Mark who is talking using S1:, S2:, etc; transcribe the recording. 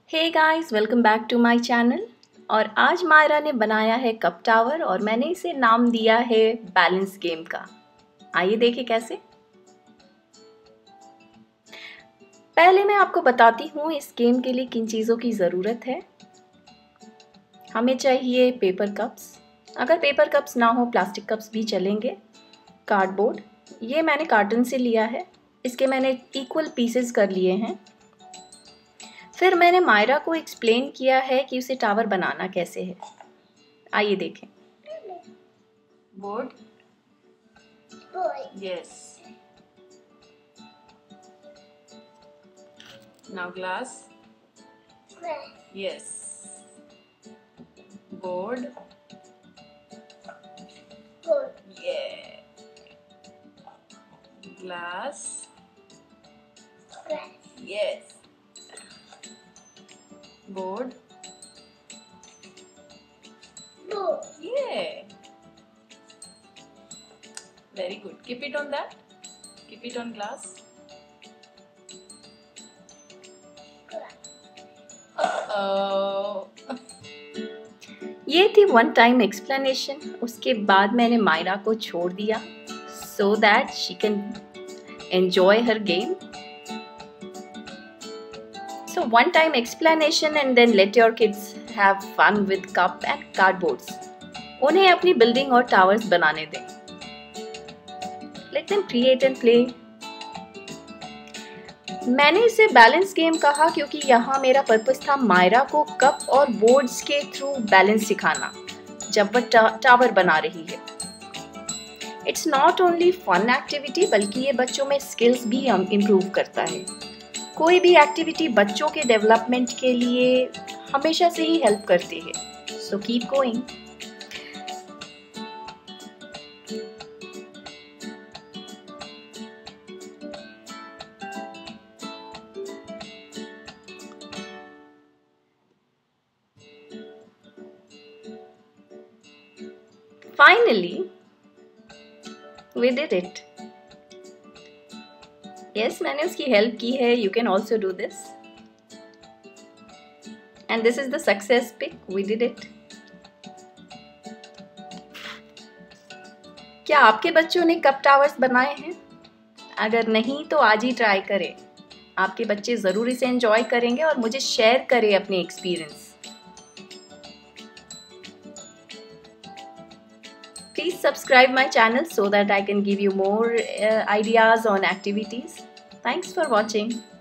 S1: Hey guys, welcome back to my channel. और आज मायरा ने बनाया है कप टावर और मैंने इसे नाम दिया है बैलेंस गेम का। आइए देखें कैसे। पहले मैं आपको बताती हूँ इस गेम के लिए किन चीज़ों की ज़रूरत है। हमें चाहिए पेपर कप्स, अगर पेपर कप्स ना हो प्लास्टिक कप्स भी चलेंगे। कार्डबोर्ड, ये मैंने कार्टन से लिया है, इसके मैंने इक्वल पीसेस कर लिए हैं। फिर मैंने मायरा को एक्सप्लेन किया है कि उसे टावर बनाना कैसे है। आइए देखें। Board, yes, now glass, yes, board, yeah, glass, yes, board, yeah, very good. Keep it on that, keep it on glass. ये थी वन टाइम एक्सप्लेनेशन। उसके बाद मैंने मायरा को छोड़ दिया so that she can enjoy हर game. So one time explanation and then let your kids have fun with cup and cardboards. उन्हें अपनी बिल्डिंग और टावर्स बनाने दें। Let them create and play. मैंने इसे बैलेंस गेम कहा क्योंकि यहाँ मेरा पर्पस था मायरा को कप और बोर्ड्स के थ्रू बैलेंस सिखाना जब वह टावर बना रही है। It's not only fun activity बल्कि ये बच्चों में स्किल्स भी इम्प्रूव करता है। कोई भी एक्टिविटी बच्चों के डेवलपमेंट के लिए हमेशा से ही हेल्प करती है। So keep going. Finally, we did it. Yes, मैंने उसकी हेल्प की है. You can also do this. And this is the success pic. We did it. क्या आपके बच्चों ने कप टावर्स बनाए हैं? अगर नहीं तो आज ही ट्राई करें. आपके बच्चे ज़रूर इसे एंजॉय करेंगे और मुझे शेयर करें अपने experience. Please subscribe my channel so that I can give you more ideas on activities. Thanks for watching.